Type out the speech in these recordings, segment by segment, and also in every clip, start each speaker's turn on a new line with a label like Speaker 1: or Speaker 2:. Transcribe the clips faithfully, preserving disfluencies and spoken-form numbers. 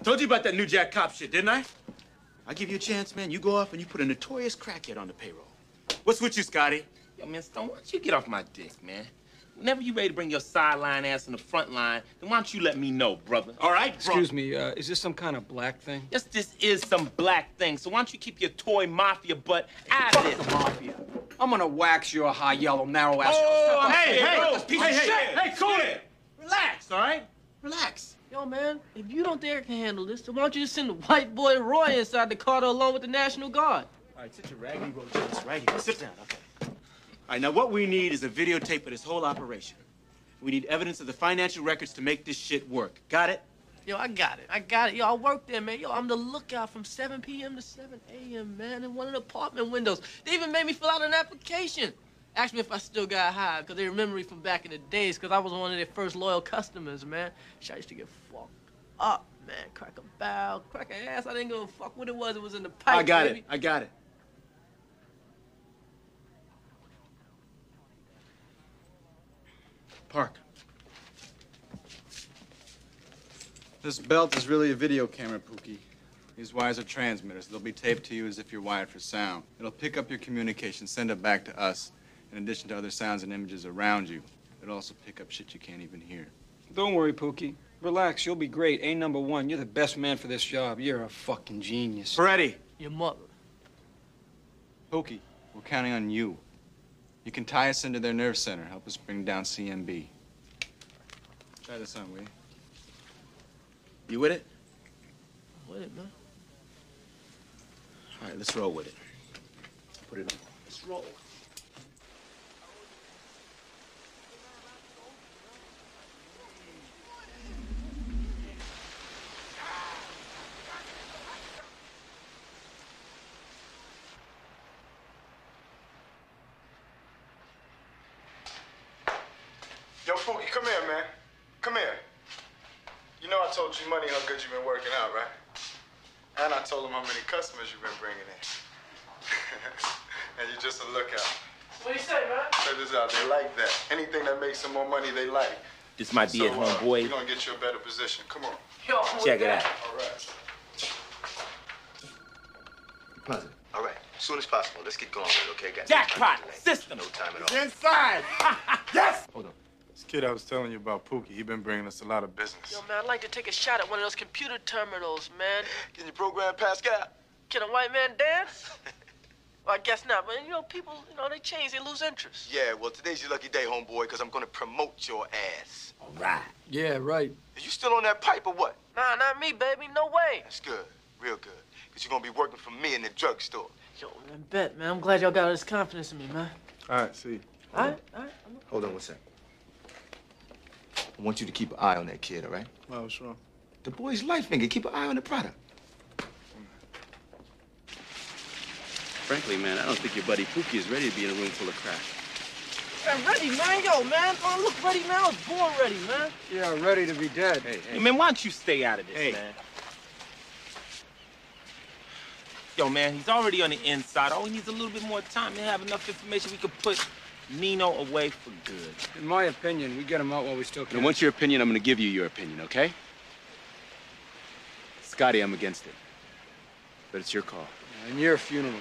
Speaker 1: told you about that new jack cop shit, didn't I? I'll give you a chance, man. You go off and you put a notorious crackhead on the payroll. What's with you, Scotty?
Speaker 2: Yo, man, Stone, why don't you get off my dick, man? Whenever you ready to bring your sideline ass in the front line, then why don't you let me know, brother?
Speaker 1: All right, bro.
Speaker 3: Excuse me, uh, is this some kind of black thing?
Speaker 2: Yes, this is some black thing, so why don't you keep your toy mafia butt out of
Speaker 3: Fuck
Speaker 2: this?
Speaker 3: the mafia. I'm gonna wax your high yellow, narrow ass.
Speaker 2: Oh,
Speaker 1: Hey, hey,
Speaker 2: bro.
Speaker 1: hey, hey, hey, hey, cool it. Relax, all right? Relax.
Speaker 4: Yo, man, if you don't think I can handle this, then why don't you just send the white boy Roy inside the car along with the National Guard?
Speaker 1: All right, sit your raggedy road ass right here. Sit down, okay. All right, now what we need is a videotape of this whole operation. We need evidence of the financial records to make this shit work. Got it?
Speaker 4: Yo, I got it. I got it. Yo, I work there, man. Yo, I'm the lookout from seven p m to seven a m, man, in one of the apartment windows. They even made me fill out an application. Asked me if I still got hired, because they remember me from back in the days, because I was one of their first loyal customers, man. Shit, I used to get fucked up, man. Crack a bow, crack a ass. I didn't give a fuck what it was. It was in the pipe,
Speaker 1: I got
Speaker 4: baby.
Speaker 1: it. I got it. Park.
Speaker 5: This belt is really a video camera, Pookie. These wires are transmitters. They'll be taped to you as if you're wired for sound. It'll pick up your communication, send it back to us, in addition to other sounds and images around you. It'll also pick up shit you can't even hear.
Speaker 3: Don't worry, Pookie. Relax, you'll be great. A number one, you're the best man for this job. You're a fucking genius.
Speaker 1: Freddie.
Speaker 4: Your mother.
Speaker 5: Pookie, we're counting on you. You can tie us into their nerve center, help us bring down C M B. Try this on, will you?
Speaker 1: You with it?
Speaker 4: With it, man.
Speaker 1: All right, let's roll with it. Put it on.
Speaker 4: Let's roll.
Speaker 6: Yo, Pookie, come here, man. Come here. You know I told you money how good you've been working out, right? And I told them how many customers you've been bringing in. And you're just a lookout.
Speaker 4: What do you say, man?
Speaker 6: Check this out. They like that. Anything that makes some more money, they like.
Speaker 2: This might be
Speaker 6: so,
Speaker 2: it, homeboy.
Speaker 6: Uh, we're gonna get you a better position. Come on.
Speaker 4: Yo, I'm
Speaker 2: Check
Speaker 4: with
Speaker 2: it
Speaker 4: that.
Speaker 2: out.
Speaker 6: All right.
Speaker 7: Positive. All right. As soon as possible. Let's get going with it, okay, guys?
Speaker 2: Jackpot
Speaker 7: No time
Speaker 2: system.
Speaker 7: No time at all.
Speaker 1: Inside. Yes.
Speaker 6: Hold on. This kid I was telling you about, Pookie, he been bringing us a lot of business.
Speaker 4: Yo, man, I'd like to take a shot at one of those computer terminals, man.
Speaker 7: Can you program Pascal?
Speaker 4: Can a white man dance? Well, I guess not, but, you know, people, you know, they change, they lose interest.
Speaker 7: Yeah, well, today's your lucky day, homeboy, because I'm going to promote your ass.
Speaker 2: All right.
Speaker 3: Yeah, right.
Speaker 7: Are you still on that pipe or what?
Speaker 4: Nah, not me, baby, no way.
Speaker 7: That's good. Real good. Because you're going to be working for me in the drugstore.
Speaker 4: Yo, man, bet, man. I'm glad y'all got all this confidence in me, man.
Speaker 6: All right, see.
Speaker 4: All right, all right. I'm...
Speaker 7: Hold on one second. I want you to keep an eye on that kid, all right?
Speaker 6: Well, what's wrong?
Speaker 7: The boy's life, nigga. Keep an eye on the product.
Speaker 8: Frankly, man, I don't think your buddy Pookie is ready to be in a room full of crack.
Speaker 4: Man, ready, man. Yo, man. Oh, look ready, man. I was born ready, man.
Speaker 3: Yeah, ready to be dead.
Speaker 8: Hey, hey.
Speaker 2: Hey, man, why don't you stay out of this,
Speaker 1: Hey.
Speaker 2: man? Yo, man, he's already on the inside. All he needs is a little bit more time to have enough information we could put Nino away for good.
Speaker 3: In my opinion, we get him out while we still can.
Speaker 8: And once your opinion, I'm going to give you your opinion, okay? Scotty, I'm against it. But it's your call.
Speaker 3: And your funeral.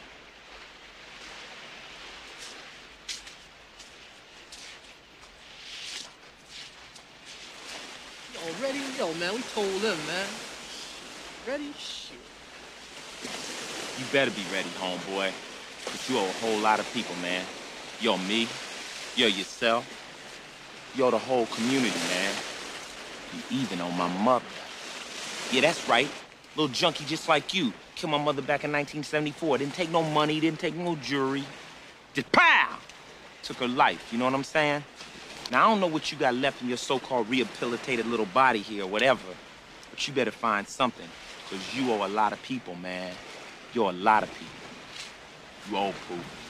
Speaker 4: Yo, ready? Yo, man, we told them, man. Ready? Shit.
Speaker 2: You better be ready, homeboy. But you owe a whole lot of people, man. Yo, me. Yo, yourself. Yo, the whole community, man. You even owe my mother. Yeah, that's right. Little junkie just like you. Killed my mother back in nineteen seventy-four. Didn't take no money, didn't take no jewelry. Just pow! Took her life, you know what I'm saying? Now, I don't know what you got left in your so-called rehabilitated little body here or whatever, but you better find something, because you owe a lot of people, man. You're a lot of people. You owe proof.